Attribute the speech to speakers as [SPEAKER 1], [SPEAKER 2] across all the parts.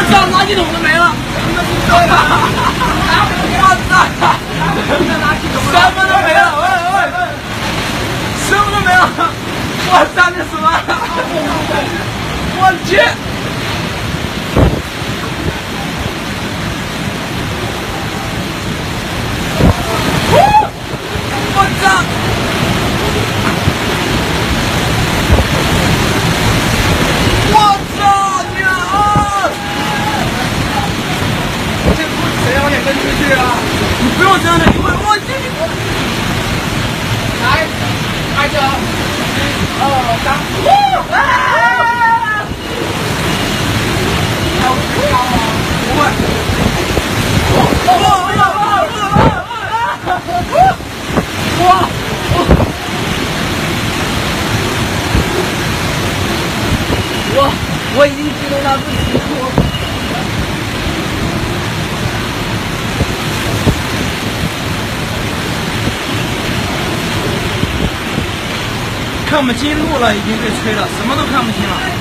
[SPEAKER 1] 操，垃圾桶都没了！我操！什么都没了！喂，什么都没了！我操，这什么？我去！我操！我操！天啊！这谁往前跟出去啊？你不用这样的，你我这里。来，开着，1、2、3，好高啊！不会。我已经激动到自己看不清路了，已经被吹了，什么都看不清了。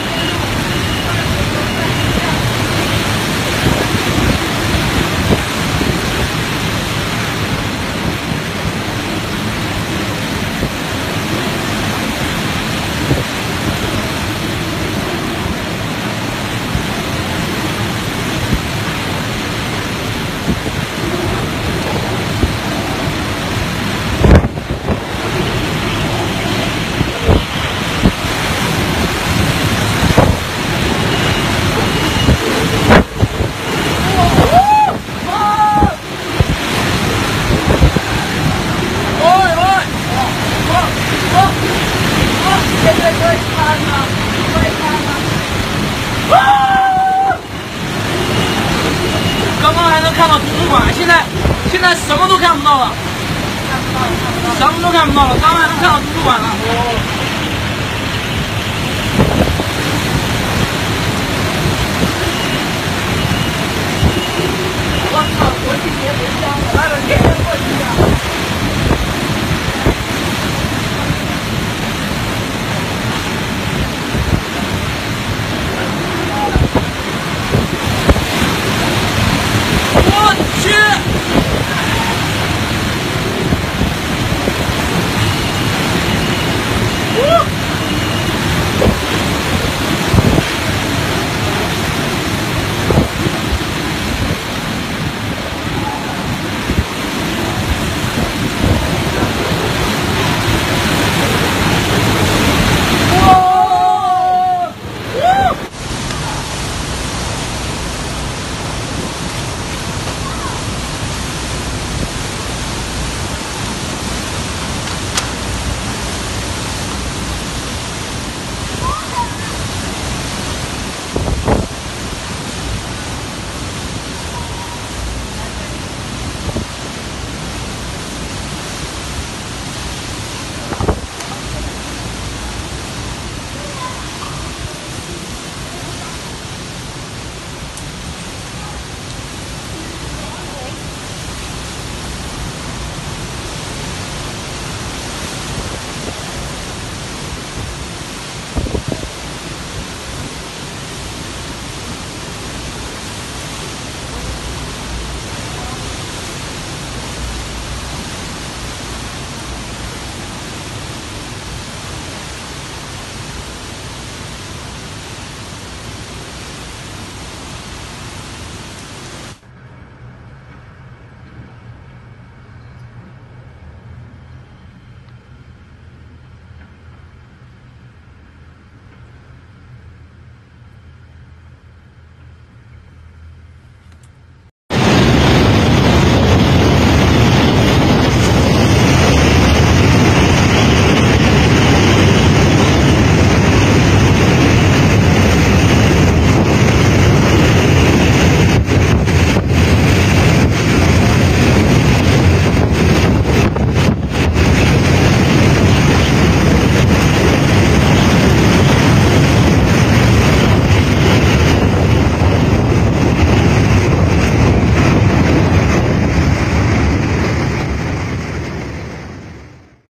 [SPEAKER 1] 刚刚还能看到图书馆，现在什么都看不到了，什么都看不到了。刚刚还能看到图书馆了。